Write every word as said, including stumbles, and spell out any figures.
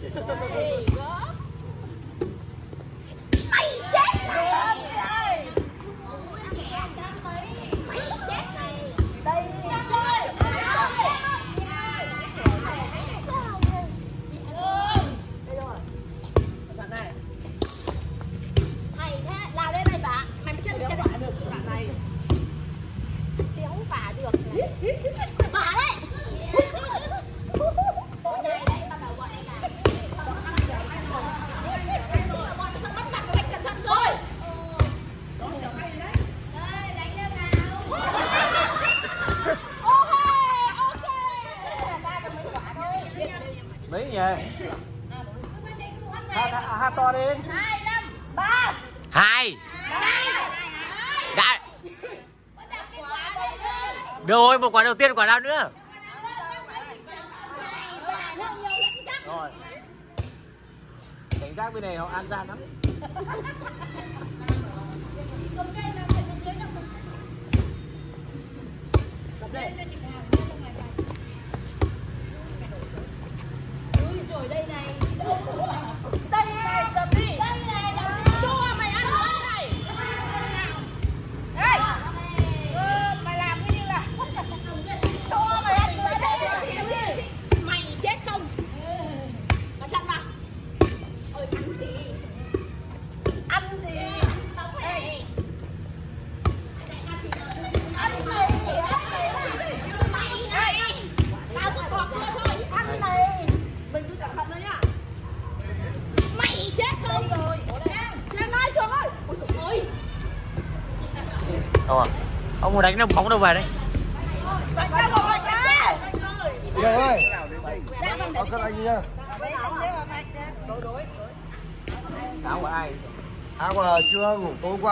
Mày chết rồi. Đây. Bạn này. Thầy thế, lao lên đây bà. Mày mới chết được cái được bạn này. Đéo phá được. Bà đấy. Mấy nhỉ? Hát, hát to đi. Hai, năm, ba. Hai. Đã. Rồi, một quả đầu tiên, quả nào nữa? Rồi. Cảnh giác bên này họ ăn gian lắm. Rồi đây này. Đây này, tập đi. Đây này, cho mày ăn nữa này. Đây. Ừ, mày làm cái như là cho mày ăn nữa đây. Mày chết không? Cẩn thận vào. Ôi ăn gì? Ăn gì? Ăn này. Ăn này. Mày này. Tao có còn thôi. Ăn này. Mình cứ cẩn thận thôi nhá. Mày chết không? Rồi. Lên ơi Trường ơi. Ôi trời ơi. Đâu à? Ông muốn đánh nó bóng đâu về đấy? Đánh ra rồi kìa. Trường ơi. Ông cần anh nha. Áo của ai? Áo của Trương tối qua.